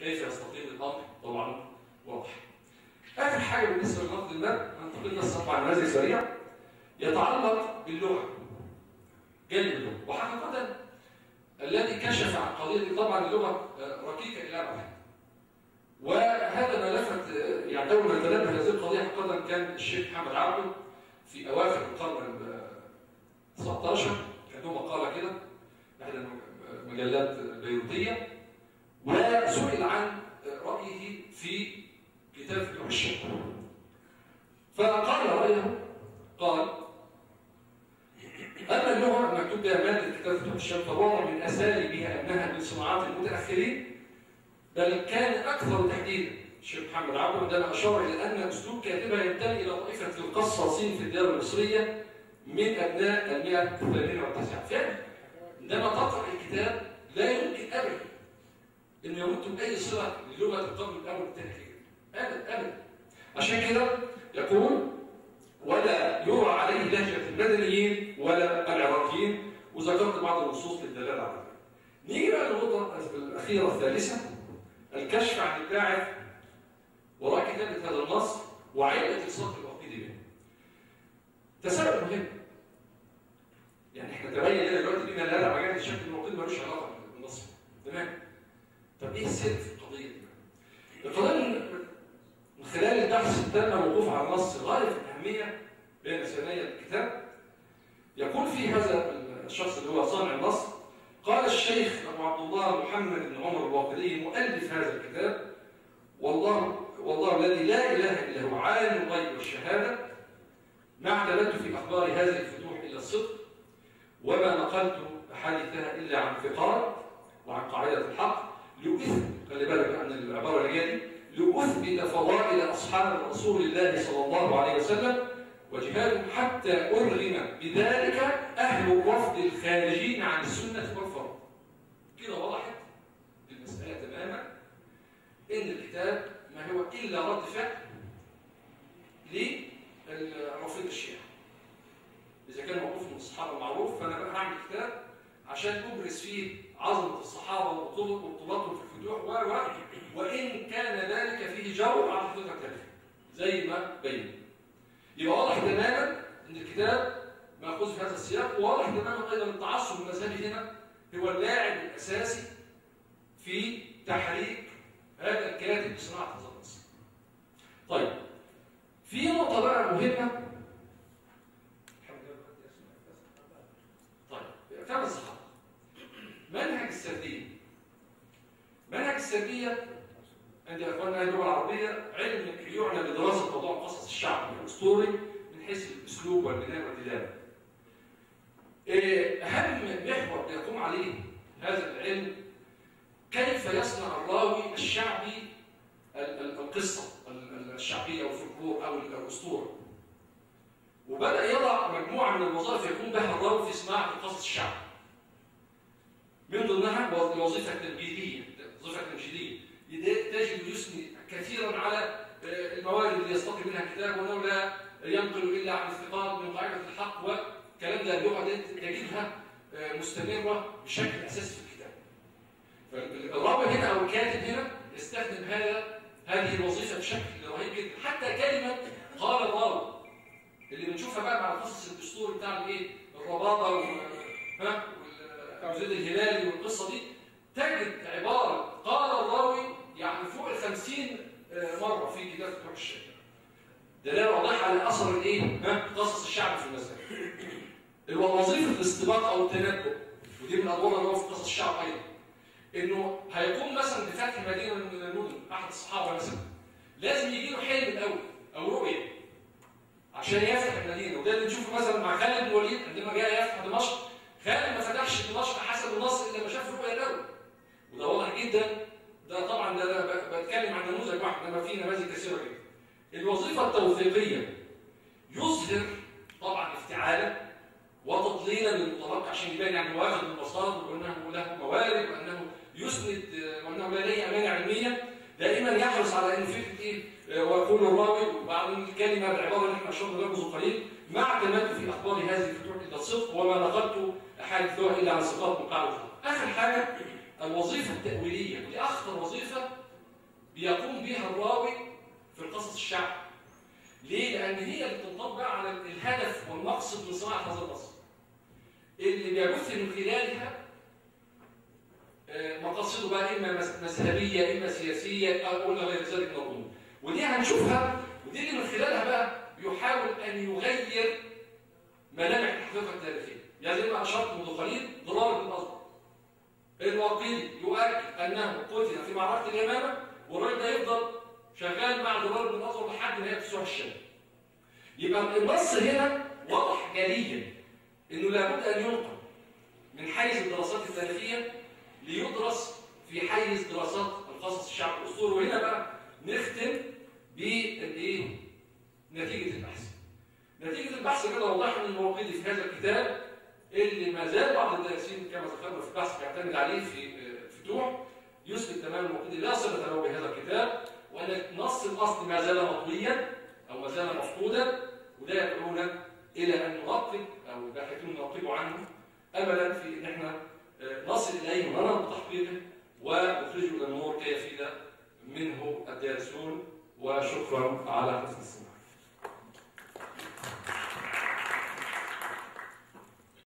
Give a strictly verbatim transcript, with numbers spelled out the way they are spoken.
كيف يستقيم الامر طبعا واضح. اخر حاجه بالنسبه لنقد المتن هنتقل بس طبعا نماذج سريع يتعلق باللغه. جانب اللغه، وحقيقه الذي كشف عن قضيه طبعا اللغه ركيكه الى ابعد. وهذا ما لفت يعني اول ما تنبه هذه القضيه حقيقه كان الشيخ محمد عبده في اواخر القرن التاسع عشر، كان له مقاله كده احدى المجلات البيروتيه، وسئل عن رايه في كتاب فتوح الشام. فقال رايه، قال: اما اللغه المكتوب بها ماده كتاب فتوح الشام فواضح من اساليبها انها من صناعات المتاخرين، بل كان اكثر تحديدا. الشيخ محمد عبده عندما اشار الى ان اسلوب كاتبها ينتمي الى طائفه القصاصين في الديار المصريه من ابناء المئه الثامنه والتاسعه. فعلا عندما تقرا الكتاب لا يمكن ابدا ان يمت باي صله للغه القرن الاول والثاني ابدا ابدا. عشان كده يقول: ولا يرى عليه لهجه المدنيين ولا العراقيين، وذكرت بعض النصوص للدلاله على ذلك. نيجي بقى للنقطه الاخيره الثالثه، الكشف عن الباعث وراء كتابه هذا النص وعلة الصدق العقيدي به. تساؤل مهم. يعني احنا تبين لنا دلوقتي بما لا يدع مجال الشك ان العقيده ملوش علاقه بالنص. تمام؟ طب ايه السر في القضيه دي؟ القضيه من خلال البحث تم الوقوف على النص غايه في الاهميه بين ثنايا الكتاب. يقول في هذا الشخص اللي هو صانع النص: قال الشيخ ابو عبد الله محمد بن عمر الواقدي مؤلف هذا الكتاب: والله والله الذي لا اله الا هو عالم الغيب والشهاده، ما اعتمدت في اخبار هذه الفتوح الا الصدق، وما نقلت احاديثها الا عن ثقات وعن قاعده الحق، لاثبت، خلي بالك ان العباره اللي جايه دي، لاثبت فضائل اصحاب رسول الله صلى الله عليه وسلم وجهادهم حتى ارغم بذلك اهل الرفض الخارجين عن السنه والفرض. كده وضحت المساله تماما ان الكتاب ما هو الا رد فعل لرافض الشيعه. اذا كان موقوف من الصحابه معروف، فانا بقى هعمل كتاب عشان ابرز فيه عظمه الصحابه وبطولاتهم في الفتوح و وان كان ذلك فيه جور على حقيقه التاريخ زي ما بين. يبقى واضح تماما ان الكتاب ماخوذ في هذا السياق، وواضح تماما ايضا التعصب المذهبي هنا هو اللاعب الاساسي في تحريك هذا الكاتب بصناعه هذا النص. طيب، في نقطه بقى مهمه. طيب، كم الصحابه؟ منهج السرديه. منهج السرديه عند اخواننا اللغه العربيه علم يعنى بدراسه موضوع قصص الشعب الاسطوري من حيث الاسلوب والبناء والدلاله. اهم محور يقوم عليه هذا العلم كيف يصنع الراوي الشعبي القصه الشعبيه او الفولكلور او الاسطوره. وبدا يضع مجموعه من الوظائف يقوم بها الراوي في صناعه قصص الشعب. من ضمنها الوظيفه التمجيديه، الوظيفه التمجيديه تجد يثني كثيرا على الموارد اللي يستقي منها الكتاب، وانه لا ينقل الا عن الثقات من قاعده الحق، والكلام ده اللغه دي تجدها مستمره بشكل اساسي في الكتاب. فالراوي هنا او الكاتب هنا يستخدم هذا هذه الوظيفه بشكل رهيب جدا. حتى كلمه قال الراوي اللي بنشوفها بقى مع القصص الاسطوري بتاع الايه؟ الرباطه ها وزيد الهلالي والقصه دي، تجد عباره قال الراوي يعني فوق ال خمسين مره في كتاب فتوح الشام. دلاله واضحه على اثر الايه؟ ها؟ قصص الشعب في المسائل. الوظيفه الاستباق او التنبؤ، ودي من ادوار اللي هو في قصص الشعب ايضا. انه هيقوم مثلا بفتح مدينه من المدن، احد الصحابه مثلا لازم يجي له حلم الاول او رؤيه عشان يفتح المدينه. وده اللي نشوفه مثلا مع خالد بن الوليد عندما جاء يفتح دمشق. خالد ما فتحش دمشق حسب النص الا ما شاف رؤيه الاول. وده واضح جدا. ده طبعا ده, ده بتكلم عن نموذج واحد، انما في نماذج كثيره جدا. الوظيفه التوثيقيه يظهر طبعا افتعالا وتضليلا للمتلقي عشان يبان يعني واخد المصادر وانه له موارد وانه يسند وانه لا لديه امانه علميه. دائما يحرص على ان فكره ايه؟ ويقول الراوي بعد الكلمه بالعباره اللي احنا اشرنا لها منذ قليل: ما اعتمدت في اخبار هذه الفتوح الا الصدق، وما نقلت احاديثها الا عن ثقات من قاعده الحق. اخر حاجه الوظيفه التاويليه، ودي اخطر وظيفه بيقوم بها الراوي في القصص الشعبي. ليه؟ لأن هي اللي بتنطبق على الهدف والمقصد من صناعة هذا النص. اللي بيبث من خلالها مقاصده بقى إما مذهبية إما سياسية أو قلنا غير ذلك من الأمور. ودي هنشوفها، ودي اللي من خلالها بقى بيحاول أن يغير ملامح الحقيقة التاريخية. يعني زي ما أشرت منذ قليل ضرار بن الأزرق. الواقدي يؤكد أنه قتل في معركة اليمامة، والراجل ده يفضل شغال مع ضرار بن الأزرق لحد نهاية فتوح الشام. يبقى النص هنا واضح جليا إنه لابد أن ينقل من حيز الدراسات التاريخية ليدرس في حيز دراسات القصص الشعب والأسطورة. وهنا بقى نختم بالإيه؟ نتيجة البحث. نتيجة البحث كده وضحنا ان المواقيدي في هذا الكتاب اللي ما زال بعض الدارسين كما ذكرنا في البحث بيعتمد عليه في فتوح، يثبت تماما المواقيدي لا صلة له بهذا الكتاب، وان النص الاصلي ما زال مطويا او ما زال مفقودا، وده يدعونا الى ان نراقب او الباحثون يراقبوا عنه املا في ان احنا نصل اليه ونرى بتحقيقه ونخرجه الى النور كي يفيد منه الدارسون. وشكرا على حسن السماع.